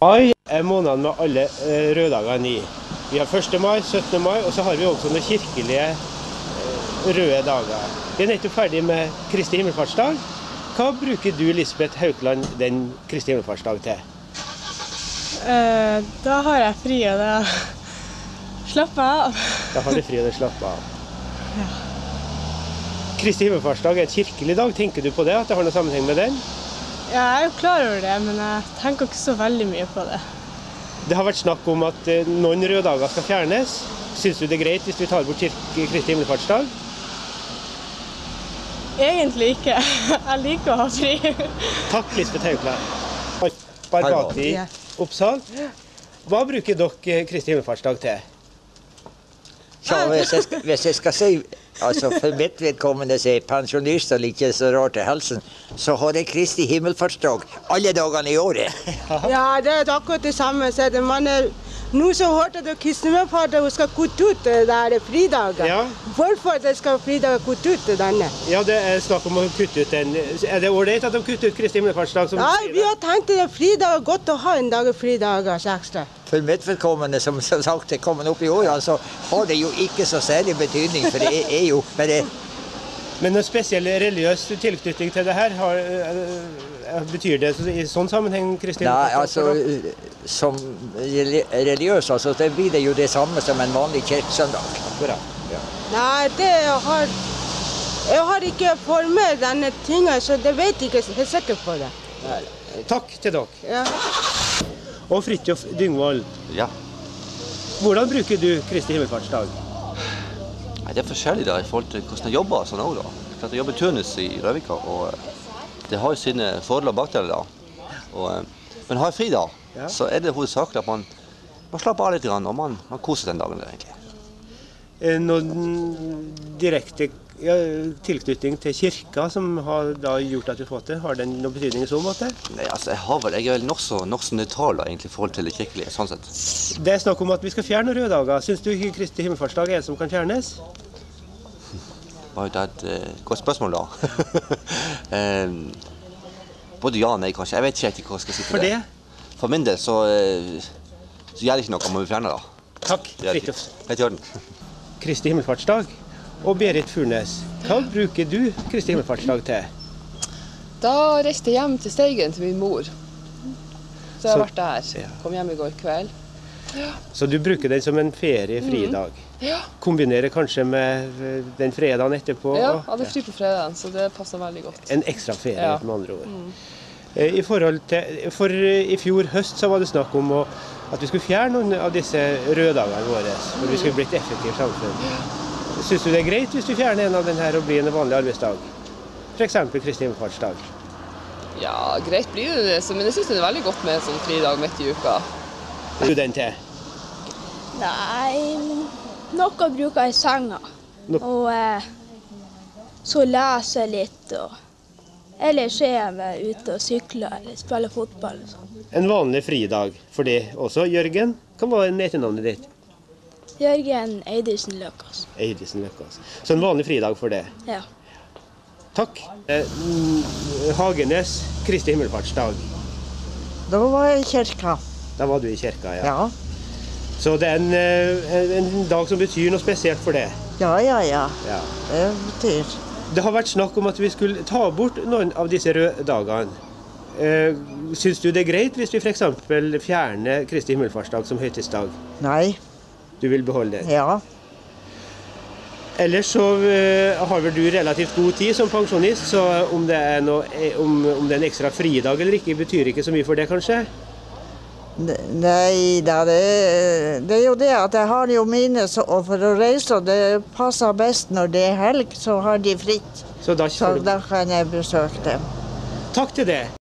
Mai er måneden med alle røddagene i. Vi har 1. mai, 17. mai, og så har vi også noen kirkelige røde dager. Vi er nettopp ferdig med Kristi himmelfartsdag. Hva bruker du, Lisbeth Haukland, den Kristi himmelfartsdag til? Da har jeg fri, og da slapper jeg av. Da har du fri, og da slapper av. Ja. Kristi himmelfartsdag er en kirkelig dag. Tenker du på det, at det har noe sammenheng med den? Ja, jeg er jo klar over det, men jeg tenker ikke så veldig mye på det. Det har vært snakk om at noen røde dager skal fjernes. Synes du det er greit hvis vi tar bort Kristi himmelfartsdag? Egentlig ikke. Jeg liker å ha fri. Takk, Lisbeth Haukland. Barbati Oppsal. Hva bruker dere Kristi himmelfartsdag til? Ja, hvis jeg skal si, altså for mitt vedkommende som er pensjonist og ikke så rart til helsen, så har jeg Kristi himmelfartsdag alle dagene i året. Ja, det er akkurat det samme. Nå så hørte du Kristi himmelfartsdag skal kutte ut det der fridager. Ja. Hvorfor det skal fridager kutte ut denne? Ja, det er snakk om å kutte ut den. Er det ålreit at de kutter ut Kristi himmelfartsdag? Ja, vi har tenkt det er fridager, godt å ha en dag fridager ekstra. For mitt vedkommende, som sagt, er kommet opp i årene, så har det jo ikke så særlig betydning, for det er jo bare... Men noen spesiell religiøs tilknytning til det her, betyr det i sånn sammenheng, Kristi himmelfartsdag? Nei, altså, som religiøs, altså, det blir det jo det samme som en vanlig kirkesøndag. Akkurat, ja. Nei, jeg har ikke for meg denne tingen, så det vet jeg ikke helt sikkert på det. Takk til dere. Ja. Og Fridtjof Dyngvold, Ja, hvordan bruker du Kristi himmelfartsdag? Nei, det er forskjellig da, i forhold til hvordan jeg jobber sånn også da. For jeg jobber turnus i Røvika, og det har jo sine fordeler og bakdeler da. Men har jeg fri da, Ja. så er det hovedsakelig at man slapper av litt grann, og man koser den dagen der, egentlig. Noen direkte tilknytning til kirka som har da gjort at du har fått det? Har den noen betydning i så måte? Nei, altså, jeg er vel nokså nøytral da, egentlig, i forhold til det kirkelige, sånn sett. Det er snakk om at vi skal fjerne røde dager. Synes du ikke Kristi himmelfartsdag er en som kan fjernes? Det er et godt spørsmål da. Både ja og nei, kanskje. Jeg vet ikke hva jeg skal si til For det. det? For min del så gjør det ikke noe om vi fjerner da. Takk, Det er Fridtjof. helt i orden. Kristi himmelfartsdag. Og Berit Furnes, hva bruker du Kristi himmelfartsdag til? Da reiste jeg hjem til Steigen til min mor. Så jeg har vært der. Ja. Kom hjem i går kveld. Så du bruker den som en feriefridag? Ja. Kombinerer kanskje med den fredagen etterpå? Ja, jeg hadde fri på fredagen, så det passet veldig godt. En ekstra ferie, Ja. med andre ord. For i fjor høst så var det snakk om at vi skulle fjerne noen av disse røddagene våre, for vi skulle bli et effektivt samfunn. Synes du det er greit hvis du fjerner en av denne her og blir en vanlig arbeidsdag? For eksempel Kristi himmelfartsdag. Ja, greit blir det, men jeg synes det er veldig godt med en sånn fridag midt i uka. Du den til? Nei, noe bruker jeg i senga. No. Og så leser jeg litt, og ellers er jeg ute og sykler eller spiller fotball. Og sånn. En vanlig fridag for det også. Jørgen, hva var etternavnet ditt? Jørgen Eidesen Løkås. Eidesen Løkås. Så en vanlig fridag for det. Ja. Takk. Hagenes, Kristi himmelfartsdag. Da var jeg i kirka. Da var du i kirka, ja. Ja. Så det er en dag som betyr noe spesielt for det. Ja. Ja. Det betyr. Det har vært snakk om at vi skulle ta bort noen av disse røde dagene. Synes du det er greit hvis vi for eksempel fjerner Kristi himmelfartsdag som høytidsdag? Nei. Du vil beholde den? Ja. Ellers så har vel du relativt god tid som pensjonist, så om det er en ekstra fridag eller ikke, betyr ikke så mye for det, kanskje? Nei da, det er jo det at jeg har jo mine, og for å reise, og det passer best når det er helg, så har de fritt. Så da Så da kan jeg besøke dem. Takk til det.